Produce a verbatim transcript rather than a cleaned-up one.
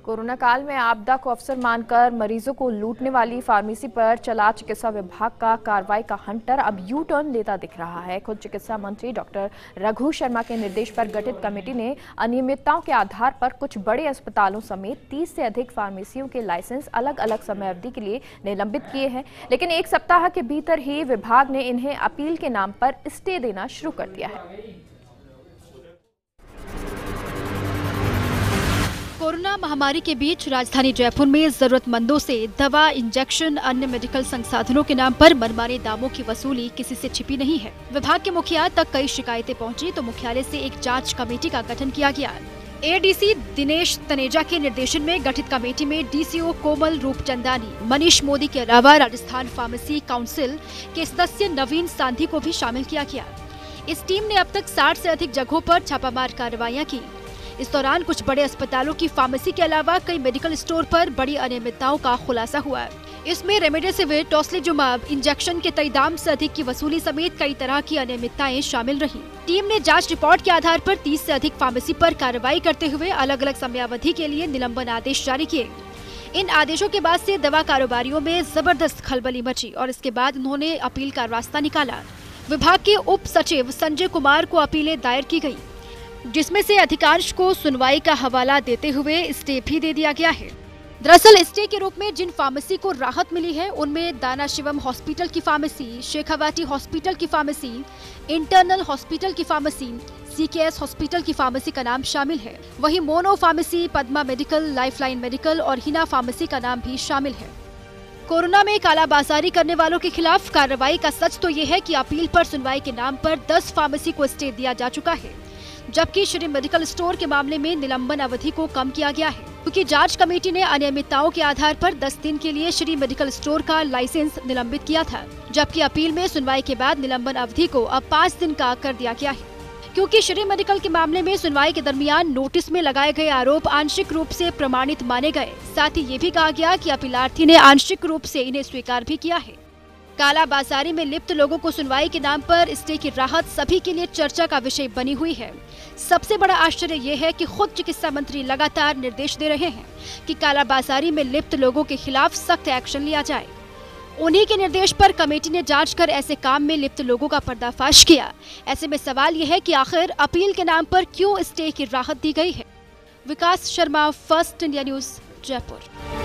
Corona काल में आपदा को अवसर मानकर मरीजों को लूटने वाली फार्मेसी पर चला चिकित्सा विभाग का कार्रवाई का हंटर अब यू टर्न लेता दिख रहा है। खुद चिकित्सा मंत्री डॉक्टर रघु शर्मा के निर्देश पर गठित कमेटी ने अनियमितताओं के आधार पर कुछ बड़े अस्पतालों समेत तीस से अधिक फार्मेसियों के लाइसेंस अलग अलग समय अवधि के लिए निलंबित किए हैं, लेकिन एक सप्ताह के भीतर ही विभाग ने इन्हें अपील के नाम पर स्टे देना शुरू कर दिया है। कोरोना महामारी के बीच राजधानी जयपुर में जरूरतमंदों से दवा, इंजेक्शन, अन्य मेडिकल संसाधनों के नाम पर मनमाने दामों की वसूली किसी से छिपी नहीं है। विभाग के मुखिया तक कई शिकायतें पहुंची तो मुख्यालय से एक जांच कमेटी का गठन किया गया। एडीसी दिनेश तनेजा के निर्देशन में गठित कमेटी में डीसीओ कोमल रूपचंदानी, मनीष मोदी के अलावा राजस्थान फार्मेसी काउंसिल के सदस्य नवीन सांधी को भी शामिल किया गया। इस टीम ने अब तक साठ से अधिक जगहों पर छापामार कार्रवाइयाँ की। इस दौरान कुछ बड़े अस्पतालों की फार्मेसी के अलावा कई मेडिकल स्टोर पर बड़ी अनियमितताओं का खुलासा हुआ है। इसमें रेमडेसिविर, टोसिलिजुमाब इंजेक्शन के तय दाम से अधिक की वसूली समेत कई तरह की अनियमितताएं शामिल रहीं। टीम ने जांच रिपोर्ट के आधार पर तीस से अधिक फार्मेसी पर कार्रवाई करते हुए अलग अलग समयावधि के लिए निलंबन आदेश जारी किए। इन आदेशों के बाद से दवा कारोबारियों में जबरदस्त खलबली मची और इसके बाद उन्होंने अपील का रास्ता निकाला। विभाग के उप सचिव संजय कुमार को अपीलें दायर की गयी, जिसमें से अधिकांश को सुनवाई का हवाला देते हुए स्टे भी दे दिया गया है। दरअसल स्टे के रूप में जिन फार्मेसी को राहत मिली है उनमें दाना शिवम हॉस्पिटल की फार्मेसी, शेखावाटी हॉस्पिटल की फार्मेसी, इंटरनल हॉस्पिटल की फार्मेसी, सीकेएस हॉस्पिटल की फार्मेसी का नाम शामिल है। वहीं mono pharmacy, Padma medical, lifeline medical और हिना फार्मेसी का नाम भी शामिल है। कोरोना में कालाबाजारी करने वालों के खिलाफ कार्रवाई का सच तो ये है कि अपील पर सुनवाई के नाम पर दस फार्मेसी को स्टे दिया जा चुका है, जबकि श्री मेडिकल स्टोर के मामले में निलंबन अवधि को कम किया गया है, क्योंकि जांच कमेटी ने अनियमितताओं के आधार पर दस दिन के लिए श्री मेडिकल स्टोर का लाइसेंस निलंबित किया था, जबकि अपील में सुनवाई के बाद निलंबन अवधि को अब पाँच दिन का कर दिया गया है। क्योंकि श्री मेडिकल के मामले में सुनवाई के दरमियान नोटिस में लगाए गए आरोप आंशिक रूप से प्रमाणित माने गए, साथ ही ये भी कहा गया कि अपीलार्थी ने आंशिक रूप से इन्हें स्वीकार भी किया है। कालाबाजारी में लिप्त लोगों को सुनवाई के नाम पर स्टे की राहत सभी के लिए चर्चा का विषय बनी हुई है। सबसे बड़ा आश्चर्य ये है कि खुद चिकित्सा मंत्री लगातार निर्देश दे रहे हैं कि कालाबाजारी में लिप्त लोगों के खिलाफ सख्त एक्शन लिया जाए। उन्हीं के निर्देश पर कमेटी ने जांच कर ऐसे काम में लिप्त लोगों का पर्दाफाश किया। ऐसे में सवाल यह है कि आखिर अपील के नाम पर क्यों स्टे की राहत दी गई है। Vikas Sharma, First India News, Jaipur.